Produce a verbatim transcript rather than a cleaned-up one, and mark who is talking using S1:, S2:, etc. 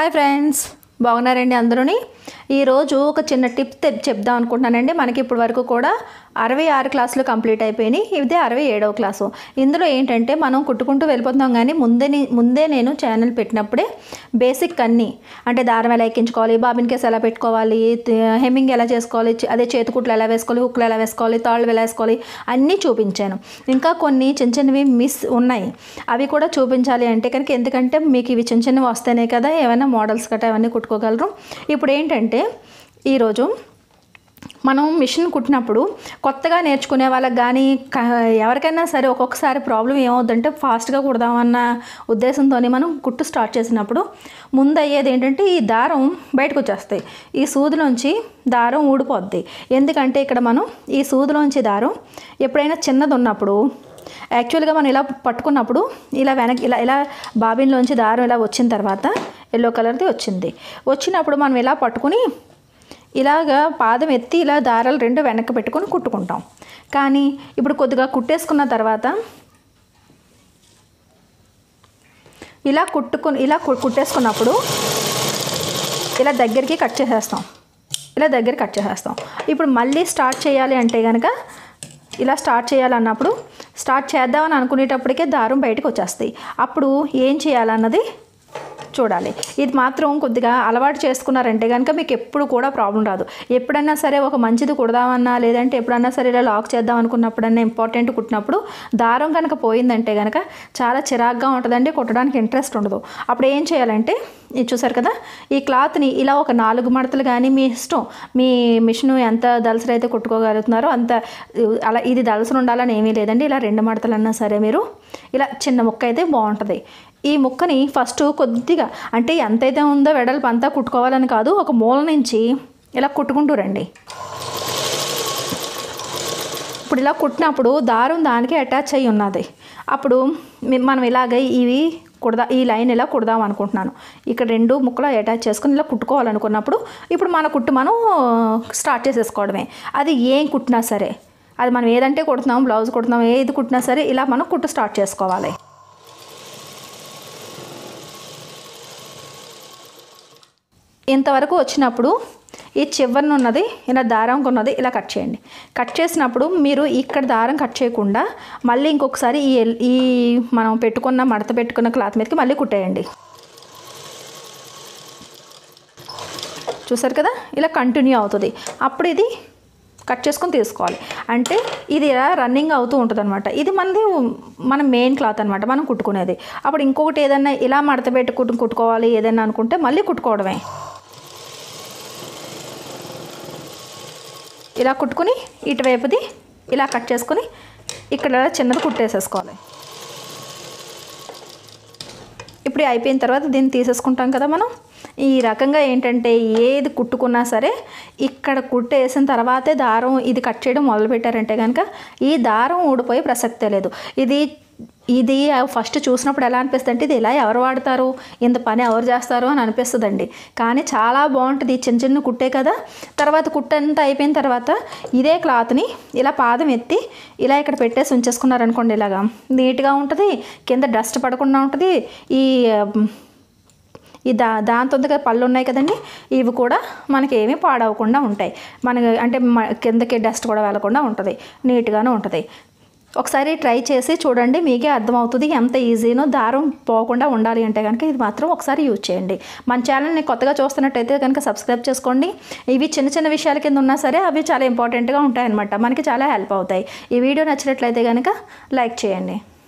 S1: Hi friends, బాగున్నారండి అందరూని. ఈరోజు ఒక చిన్న టిప్ చెప్దాం అనుకుంటున్నానండి. మనకి ఇప్పటి వరకు కూడా అరవై ఆరు క్లాసులు కంప్లీట్ అయిపోయినాయి. ఇదే అరవై ఏడవ క్లాసు. ఇందులో ఏంటంటే మనం కుట్టుకుంటూ వెళ్ళిపోతున్నాం, కానీ ముందే ముందే నేను ఛానల్ పెట్టినప్పుడే బేసిక్ అన్నీ, అంటే దారం ఎలా ఎక్కించుకోవాలి, బాబిన్ కేస్ ఎలా పెట్టుకోవాలి, హెమ్మింగ్ ఎలా చేసుకోవాలి, అదే చేతికుట్లు ఎలా వేసుకోవాలి, హుక్లు ఎలా వేసుకోవాలి, తాళ్ళు ఎలా వేసుకోవాలి అన్నీ చూపించాను. ఇంకా కొన్ని చిన్న చిన్నవి మిస్ ఉన్నాయి, అవి కూడా చూపించాలి అంటే కనుక, ఎందుకంటే మీకు ఇవి చిన్న చిన్నవి వస్తేనే కదా ఏమైనా మోడల్స్ గట్రా అవన్నీ కుట్టుకోగలరు. ఇప్పుడు ఏంటంటే ఈరోజు మనం మిషన్ కుట్టినప్పుడు కొత్తగా నేర్చుకునే వాళ్ళకి కానీ ఎవరికైనా సరే ఒక్కొక్కసారి ప్రాబ్లం ఏమవుద్దంటే, ఫాస్ట్గా కుడదామన్న ఉద్దేశంతో మనం కుట్టు స్టార్ట్ చేసినప్పుడు ముందు అయ్యేది ఏంటంటే ఈ దారం బయటకు వచ్చేస్తాయి, ఈ సూదిలోంచి దారం ఊడిపోద్ది. ఎందుకంటే ఇక్కడ మనం ఈ సూదిలోంచి దారం ఎప్పుడైనా చిన్నది ఉన్నప్పుడు యాక్చువల్గా మనం ఇలా పట్టుకున్నప్పుడు ఇలా వెనక్కి ఇలా ఇలా బాబిన్లోంచి దారం ఇలా వచ్చిన తర్వాత ఎల్లో కలర్ది వచ్చింది. వచ్చినప్పుడు మనం ఇలా పట్టుకుని ఇలాగా పాదం ఎత్తి ఇలా దారాలు రెండు వెనక్కి పెట్టుకొని కుట్టుకుంటాం. కానీ ఇప్పుడు కొద్దిగా కుట్టేసుకున్న తర్వాత ఇలా కుట్టుకుని ఇలా కుట్టేసుకున్నప్పుడు ఇలా దగ్గరికి కట్ చేసేస్తాం, ఇలా దగ్గర కట్ చేసేస్తాం. ఇప్పుడు మళ్ళీ స్టార్ట్ చేయాలి అంటే కనుక ఇలా స్టార్ట్ చేయాలన్నప్పుడు స్టార్ట్ చేద్దామని అనుకునేటప్పటికే దారం బయటకు వచ్చేస్తాయి. అప్పుడు ఏం చేయాలన్నది చూడాలి. ఇది మాత్రం కొద్దిగా అలవాటు చేసుకున్నారంటే కనుక మీకు ఎప్పుడు కూడా ప్రాబ్లం రాదు. ఎప్పుడైనా సరే ఒక మంచిది కుడదామన్నా, లేదంటే ఎప్పుడన్నా సరే ఇలా లాక్ చేద్దాం అనుకున్నప్పుడన్నా, ఇంపార్టెంట్ కుట్టినప్పుడు దారం కనుక పోయిందంటే కనుక చాలా చిరాగ్గా ఉంటుందండి, కుట్టడానికి ఇంట్రెస్ట్ ఉండదు. అప్పుడు ఏం చేయాలంటే, ఇది చూసారు కదా, ఈ క్లాత్ని ఇలా ఒక నాలుగు మడతలు కానీ మీ ఇష్టం, మీ మిషన్ ఎంత దళసరి అయితే కుట్టుకోగలుగుతున్నారో అంత, అలా ఇది దళసరి ఉండాలని ఏమీ లేదండి. ఇలా రెండు మడతలన్నా సరే మీరు ఇలా చిన్న ముక్క అయితే బాగుంటుంది. ఈ ముక్కని ఫస్ట్ కొద్దిగా, అంటే ఎంతైతే ఉందో వెడల్పు అంతా కుట్టుకోవాలని కాదు, ఒక మూల నుంచి ఇలా కుట్టుకుంటూ రండి. ఇప్పుడు ఇలా కుట్టినప్పుడు దారం దానికి అటాచ్ అయ్యి ఉన్నది. అప్పుడు మనం ఇలాగ ఇవి కుడదా ఈ లైన్ ఇలా కుడదాం అనుకుంటున్నాను, ఇక్కడ రెండు ముక్కలు అటాచ్ చేసుకుని ఇలా కుట్టుకోవాలనుకున్నప్పుడు ఇప్పుడు మన కుట్టు మనం స్టార్ట్ చేసేసుకోవడమే. అది ఏం కుట్టినా సరే, అది మనం ఏదంటే కుడుతున్నాం, బ్లౌజ్ కుడుతున్నాం, ఏది కుట్టినా సరే ఇలా మనం కుట్టు స్టార్ట్ చేసుకోవాలి. ఇంతవరకు వచ్చినప్పుడు ఈ చివరిన ఉన్నది ఇలా దారం ఉన్నది ఇలా కట్ చేయండి. కట్ చేసినప్పుడు మీరు ఇక్కడ దారం కట్ చేయకుండా మళ్ళీ ఇంకొకసారి ఈ ఈ మనం పెట్టుకున్న మడత పెట్టుకున్న క్లాత్ మీదకి మళ్ళీ కుట్టేయండి. చూసారు కదా, ఇలా కంటిన్యూ అవుతుంది. అప్పుడు ఇది కట్ చేసుకొని తీసుకోవాలి. అంటే ఇది ఇలా రన్నింగ్ అవుతూ ఉంటుంది అనమాట. ఇది మనది మన మెయిన్ క్లాత్ అనమాట, మనం కుట్టుకునేది. అప్పుడు ఇంకొకటి ఏదైనా ఇలా మడత పెట్టి కుట్టు కుట్టుకోవాలి ఏదైనా అనుకుంటే మళ్ళీ కుట్టుకోవడమే. ఇలా కుట్టుకుని ఇటువైపుది ఇలా కట్ చేసుకుని ఇక్కడ చిన్నది కుట్టేసేసుకోవాలి. ఇప్పుడు అయిపోయిన తర్వాత దీన్ని తీసేసుకుంటాం కదా మనం. ఈ రకంగా ఏంటంటే ఏది కుట్టుకున్నా సరే ఇక్కడ కుట్టేసిన తర్వాతే దారం ఇది కట్ చేయడం మొదలుపెట్టారంటే కనుక ఈ దారం ఊడిపోయే ప్రసక్తే లేదు. ఇది ఇది ఫస్ట్ చూసినప్పుడు ఎలా అనిపిస్తుంది అంటే, ఇది ఇలా ఎవరు వాడతారు, ఇంత పని ఎవరు చేస్తారు అని అనిపిస్తుందండి. కానీ చాలా బాగుంటుంది. చిన్న చిన్న కుట్టే కదా. తర్వాత కుట్టంతా అయిపోయిన తర్వాత ఇదే క్లాత్ని ఇలా పాదం ఎత్తి ఇలా ఇక్కడ పెట్టేసి ఉంచేసుకున్నారనుకోండి, ఇలాగా నీట్గా ఉంటుంది, కింద డస్ట్ పడకుండా ఉంటుంది. ఈ ఈ దా దాంతో పళ్ళు ఉన్నాయి కదండి, ఇవి కూడా మనకి ఏమీ పాడవకుండా ఉంటాయి. మనకి అంటే కిందకి డస్ట్ కూడా వెళ్ళకుండా ఉంటుంది, నీట్గానే ఉంటుంది. ఒకసారి ట్రై చేసి చూడండి, మీకే అర్థమవుతుంది ఎంత ఈజీనో. దారం పోకుండా ఉండాలి అంటే కనుక ఇది మాత్రం ఒకసారి యూజ్ చేయండి. మన ఛానల్ని కొత్తగా చూస్తున్నట్టయితే కనుక సబ్స్క్రైబ్ చేసుకోండి. ఇవి చిన్న చిన్న విషయాల కింద ఉన్నా సరే అవి చాలా ఇంపార్టెంట్గా ఉంటాయన్నమాట, మనకి చాలా హెల్ప్ అవుతాయి. ఈ వీడియో నచ్చినట్లయితే కనుక లైక్ చేయండి.